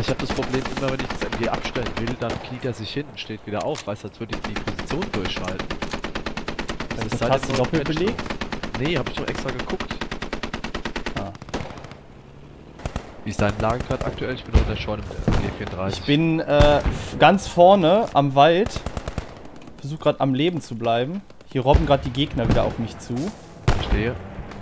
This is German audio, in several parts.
ich habe das Problem immer, wenn ich das MG abstellen will, dann kniet er sich hin und steht wieder auf, weißt du, als würde ich die Position durchschalten. Das ist hast du doppelt belegt? Nee, hab ich doch extra geguckt. Ah. Wie ist deine Lage gerade aktuell? Ich bin unter schon im MG34. Ich bin ganz vorne am Wald. Versuche gerade am Leben zu bleiben. Hier robben gerade die Gegner wieder auf mich zu. Verstehe.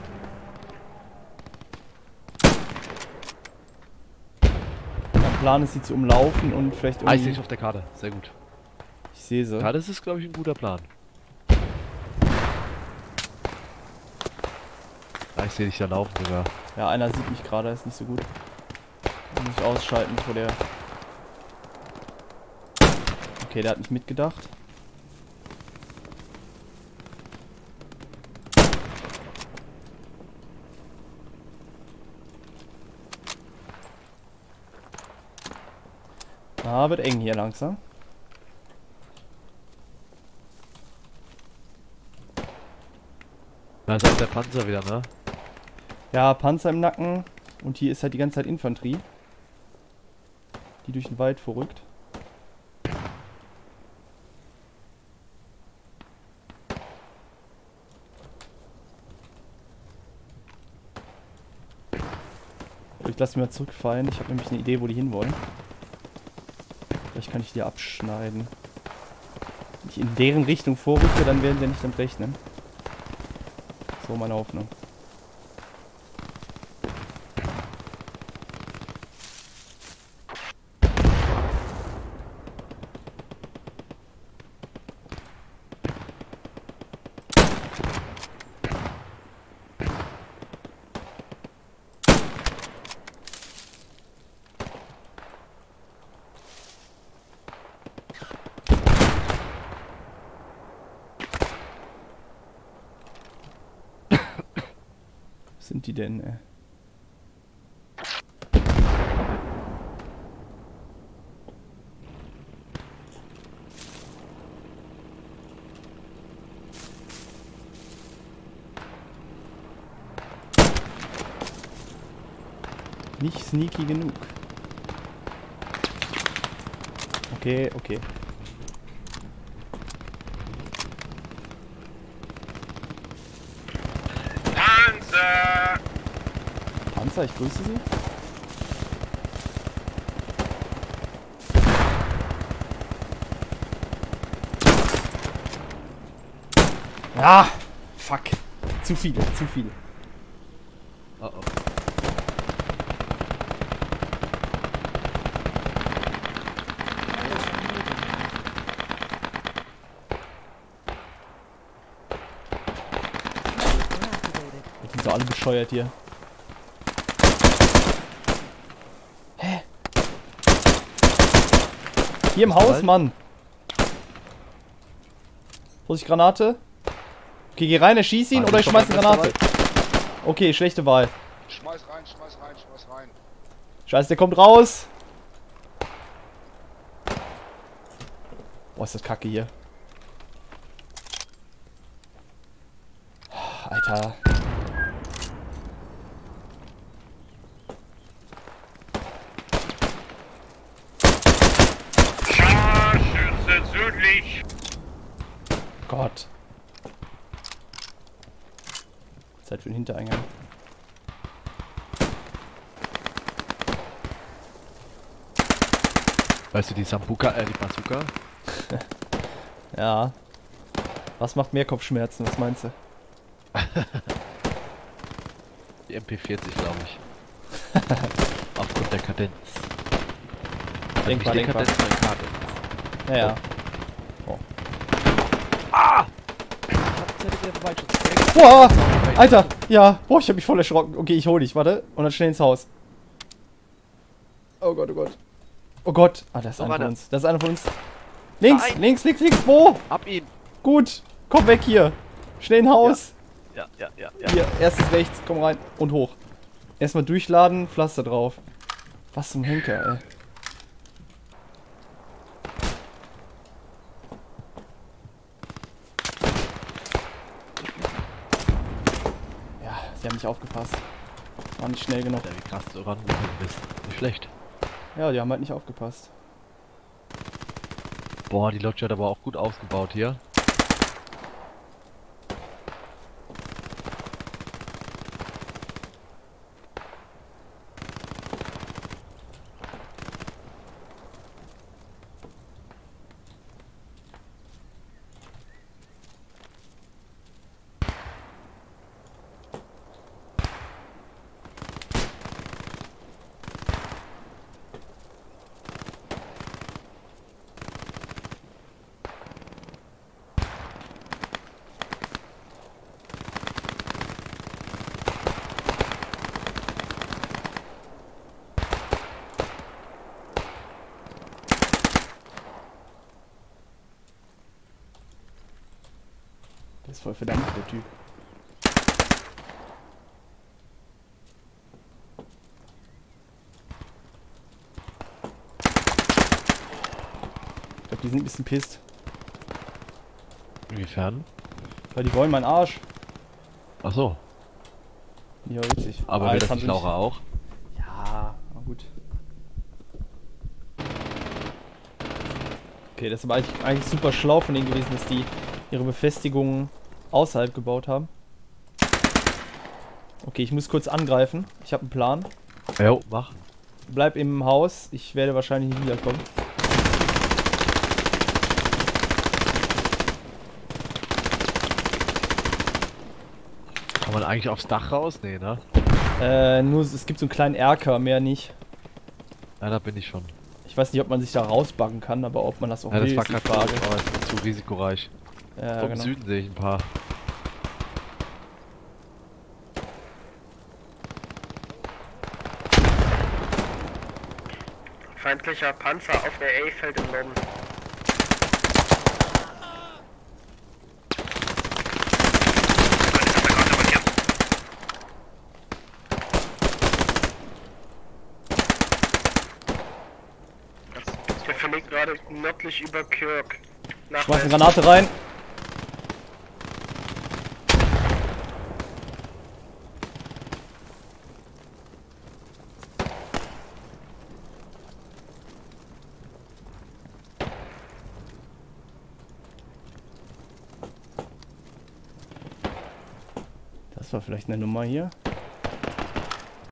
Mein Plan ist, sie zu umlaufen und vielleicht irgendwie... Ah, ich sehe dich auf der Karte. Sehr gut. Ich sehe sie. Ja, das ist, glaube ich, ein guter Plan. Ah, ich sehe dich da laufen sogar. Ja, einer sieht mich gerade, ist nicht so gut. Muss ich ausschalten vor der... Okay, der hat nicht mitgedacht. Ah, wird eng hier langsam. Da ist auch der Panzer wieder, ne? Ja, Panzer im Nacken. Und hier ist halt die ganze Zeit Infanterie. Die durch den Wald vorrückt. Ich lasse mich mal zurückfallen. Ich habe nämlich eine Idee, wo die hinwollen. Vielleicht kann ich die abschneiden. Wenn ich in deren Richtung vorrücke, dann werden sie ja nicht damit rechnen. So meine Hoffnung. Was sind die denn, ey? Nicht sneaky genug. Okay, okay. Panzer! Panzer, ich grüße Sie. Ah! Fuck. Zu viele, zu viele. Oh oh. Die sind so alle bescheuert hier. Hä? Hier im Haus, Mann. Vorsicht, Granate. Okay, geh rein, erschieß ihn oder ich schmeiß eine Granate. Okay, schlechte Wahl. Schmeiß rein, schmeiß rein, schmeiß rein. Scheiße, der kommt raus. Boah, ist das kacke hier. Alter. Scharfschütze südlich. Gott. Zeit für den Hintereingang. Weißt du, die Sambuka, die Bazooka? Ja. Was macht mehr Kopfschmerzen? Was meinst du? Die MP40, glaube ich. Aufgrund der Kadenz. Denkbar, Nicht die denkbar. Kadenz, sondern Kadenz. Ja, ja. Oh. Ah! Boah! Alter! Ja! Boah, ich hab mich voll erschrocken. Okay, ich hol dich, warte. Und dann schnell ins Haus. Oh Gott, oh Gott. Oh Gott! Ah, das ist einer von uns. Das ist einer von uns. Links, Nein. links, links, links! Wo? Ab ihn! Gut! Komm weg hier! Schnell ins Haus! Ja. Hier, erstes rechts, komm rein und hoch. Erstmal durchladen, Pflaster drauf. Was zum Henker, ey. Ja, sie haben nicht aufgepasst. War nicht schnell genug. Ja, wie krass du rangekommen bist. Nicht schlecht. Ja, die haben halt nicht aufgepasst. Boah, die Lodge hat aber auch gut ausgebaut hier. Der ist voll verdammt, der Typ. Ich glaube, die sind ein bisschen pisst. Inwiefern? Weil die wollen meinen Arsch. Ach so. Ja, witzig. Aber Ah, will jetzt das haben nicht sie mich- Laura auch? Ja, na gut. Okay, das war eigentlich super schlau von denen gewesen, dass die ihre Befestigungen außerhalb gebaut haben. Okay, ich muss kurz angreifen. Ich habe einen Plan. Jo, mach. Bleib im Haus. Ich werde wahrscheinlich nicht wiederkommen. Kann man eigentlich aufs Dach raus? Nee, ne? Nur es gibt so einen kleinen Erker, mehr nicht. Ja, da bin ich schon. Ich weiß nicht, ob man sich da rausbacken kann, aber ob man das auch Ja, das will, war ist die gerade Frage. aber es ist zu risikoreich. Ja, Vom genau. Süden sehe ich ein paar. Feindlicher Panzer auf der A-Feld im Norden. Der verlegt gerade nördlich über Kirk. Nach Schmeiß eine Westen. Granate rein. Das war vielleicht eine Nummer hier.